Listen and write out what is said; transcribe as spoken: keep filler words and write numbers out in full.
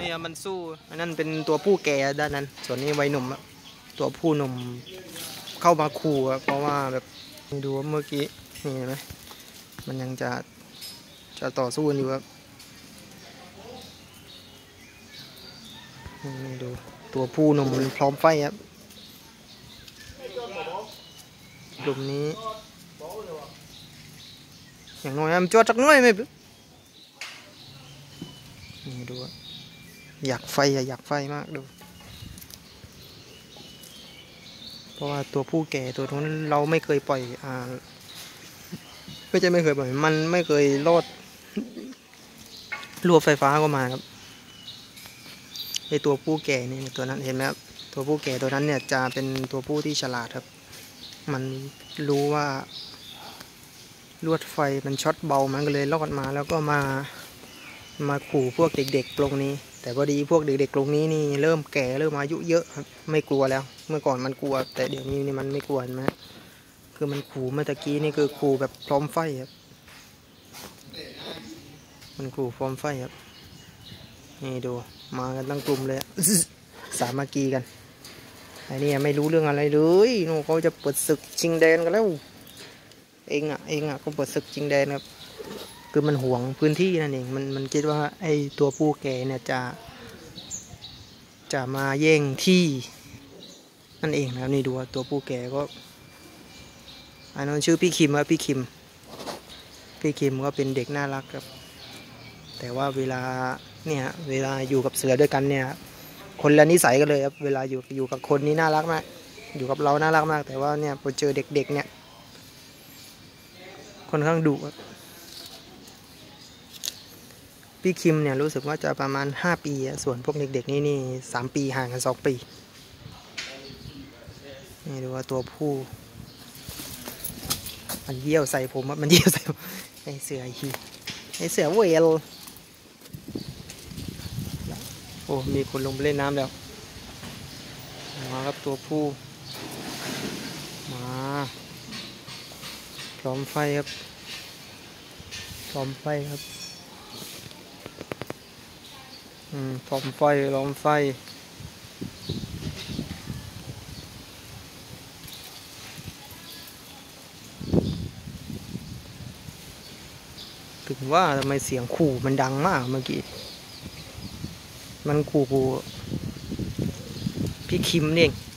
นี่มันสู้อันนั้นเป็นตัวผู้แก่ด้านนั้นส่วนนี้วัยหนุ่มตัวผู้หนุ่มเข้ามาขู่เพราะว่าแบบดูว่าเมื่อกี้นี่เห็นไหมมันยังจะจะต่อสู้กันอยู่ครับนี่ดูตัวผู้หนุ่มมันพร้อมไฟครับกลุ่มนี้อย่างน้อยมันจวดจักน้อยไหมนี่ดูอยากไฟอยากไฟมากดูเพราะว่าตัวผู้แก่ตัวนั้นเราไม่เคยปล่อยอ่าไม่ใช่ไม่เคยปล่อยมันไม่เคยรอดรั่วไฟฟ้าก็มาครับไอตัวผู้แก่นี่ตัวนั้นเห็นไหมครับตัวผู้แก่ตัวนั้นเนี่ยจะเป็นตัวผู้ที่ฉลาดครับมันรู้ว่าลวดไฟมันช็อตเบามันก็เลยรอดมาแล้วก็มามาขู่พวกเด็กๆตรงนี้แต่พอดีพวกเด็กๆตรงนี้นี่เริ่มแก่เริ่มอายุเยอะครับไม่กลัวแล้วเมื่อก่อนมันกลัวแต่เดี๋ยวนี้นี่มันไม่กลัวนะคือมันขู่เมื่อตะกี้นี่คือขู่แบบพร้อมไฟครับมันขู่พร้อมไฟครับนี่ดูมากันตั้งกลุ่มเลยสามัคคีกันไอ้นี่ไม่รู้เรื่องอะไรเลยนู่นเขาจะเปิดศึกชิงแดนกันแล้วเองอ่ะเองอ่ะเขาเปิดศึกชิงแดนครับคือมันห่วงพื้นที่นั่นเองมันมันคิดว่าไอ้ตัวผู้แก่เนี่ยจะจะมาแย่งที่นั่นเองนะครับนี่ดูตัวผู้แก่ก็อันนั้นชื่อพี่คิมครับพี่คิมพี่คิมก็เป็นเด็กน่ารักครับแต่ว่าเวลาเนี่ยเวลาอยู่กับเสือด้วยกันเนี่ยคนละนิสัยกันเลยครับเวลาอยู่อยู่กับคนนี้น่ารักมากอยู่กับเราน่ารักมากแต่ว่าเนี่ยพอเจอเด็กๆเนี่ยค่อนข้างดุพี่คิมเนี่ยรู้สึกว่าจะประมาณห้าปีส่วนพวกเด็กๆนี่นี่สามปีห่างกันสองปีนี่ดูว่าตัวผู้มันเยี่ยวใส่ผมมันเยี่ยวใส่ไอเสือฮีไอเสือเวลโอ้มีคนลงไปเล่นน้ำแล้วมาครับตัวผู้มาพร้อมไฟครับพร้อมไฟครับอืมพร้อมไฟพร้อมไฟถึงว่าทำไมเสียงขู่มันดังมากเมื่อกี้มันขู่พี่คิมเอง